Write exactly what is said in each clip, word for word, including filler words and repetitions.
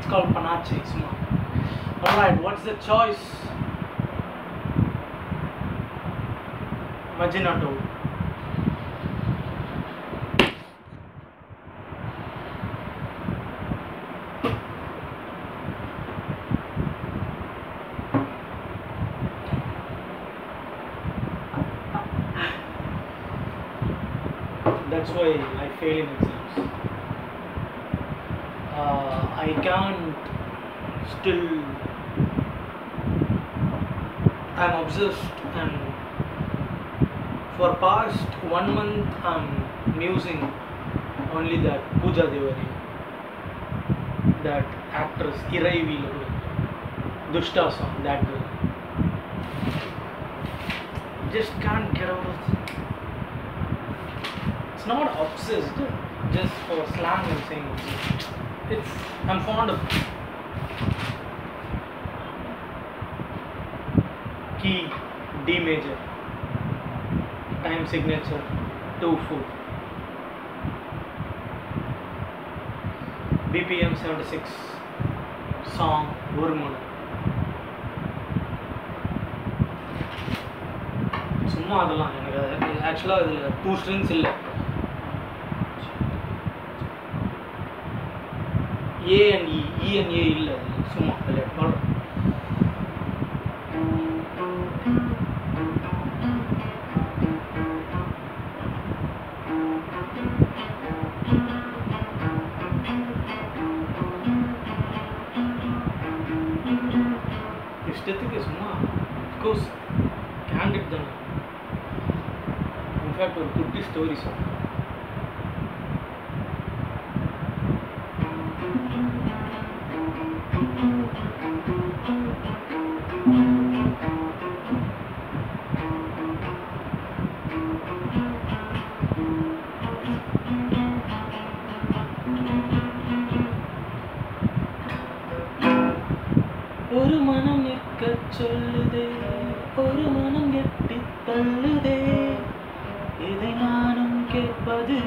It's called panache. Alright, what's the choice? Maginato. That's why I fail in exams. Uh, I can't still. I'm obsessed, and for past one month I'm musing only that Pooja Devariya, that actress Iraivi Dushta song, that girl. Just can't get out of it. It's not obsessed, just for slang I'm saying obsessed. It's, I'm fond of it. Key D major, time signature two four, B P M seventy-six, song ஒரு மனம். சும்மா அதெல்லாம் எனக்கு ஆக்சுவலாக இதில் two strings இல்லை. A and E E and ஏ இல்லை, சும்மா இல்லை பாடுறேன். இஷ்டத்துக்கு சும்மா அஃப்கோர்ஸ் கேண்டிட் தானே. இன்ஃபேக்ட் ஒரு குட்டி ஸ்டோரி சாங். ஒரு மனம் நிற்க சொல்லுதே, ஒரு மனம் எட்டி தள்ளுதே, இதை நானும் கேட்பது.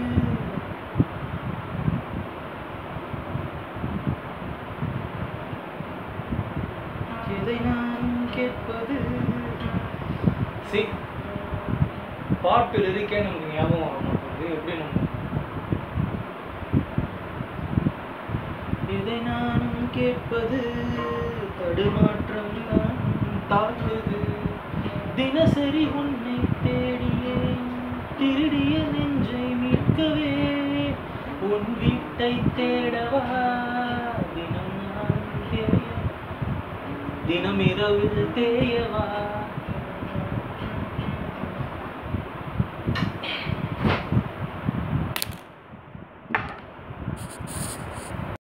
இதை நானும் கேட்பது. சி பாட்டு லிரிக்கே நமக்கு ஞாபகம் வர மாட்டேங்குது. எப்படி நம்ம இதை நானும் கேட்பது, தடுமாற்றம் தான் தாக்குது. தினசரி உன்னை தேடியே திருடிய நெஞ்சை மீட்கவே, உன் வீட்டை தேடவா தினம் நான் தேய, தினம் இரவில் தேயவா.